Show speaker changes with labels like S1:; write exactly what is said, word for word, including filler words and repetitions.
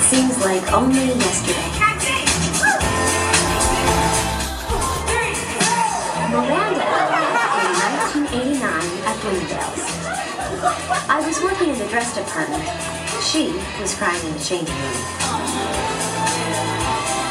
S1: Seems like only yesterday. Miranda in nineteen eighty-nine at Bloomingdale's. I was working in the dress department. She was crying in the changing room.